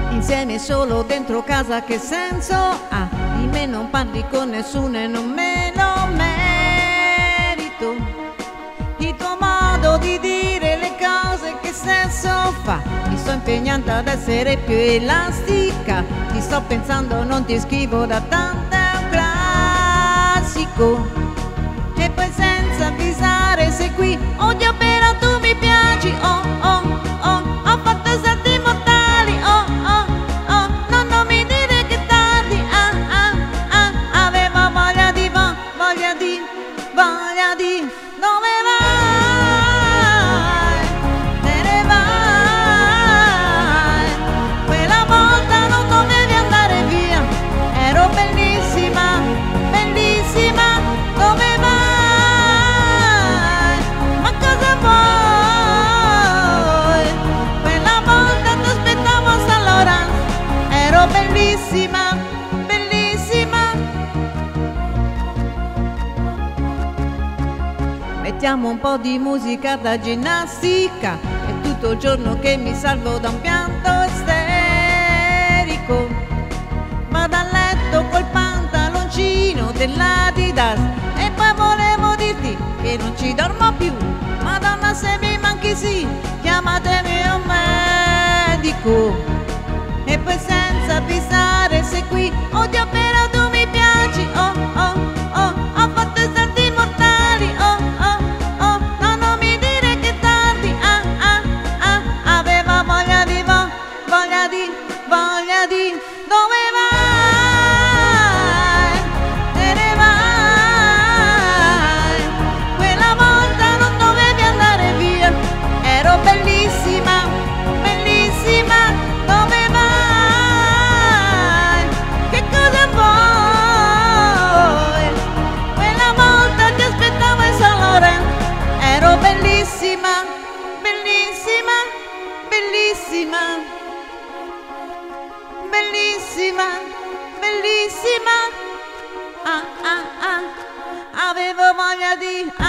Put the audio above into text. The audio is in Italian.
insieme solo dentro casa, che senso ha? Di me non parli con nessuno e non me lo merito. Il tuo modo di dire le cose, che senso fa? Mi sto impegnando ad essere più elastica, ti sto pensando, non ti scrivo da tanto, è un classico. E poi senza avvisare sei qui, odio però tu mi piaci, oh oh oh, ho fatto salti mortali, oh oh oh, no, non mi dire che tardi, ah ah ah, avevo voglia di, voglia di, voglia di, dove vai? Te ne vai, quella volta non dovevi andare via, ero bellissima, bellissima, dove vai? Bellissima, bellissima. Mettiamo un po' di musica da ginnastica, è tutto il giorno che mi salvo da un pianto isterico. Vado a letto col pantaloncino dell'Adidas e poi volevo dirti che non ci dormo più. Madonna, se mi manchi sì, chiamatemi un medico. E poi senza avvisare sei qui, odio però tu mi piaci, oh oh oh, ho fatto i salti mortali, oh oh oh, no, non mi dire che tardi, ah ah ah, aveva voglia di, voglia di, voglia di, dove vai? Te ne vai, quella volta non dovevi andare via, ero bellissima, bellissima, dove vai? Ero bellissima, bellissima, bellissima, bellissima, bellissima, ah ah ah, avevo voglia di,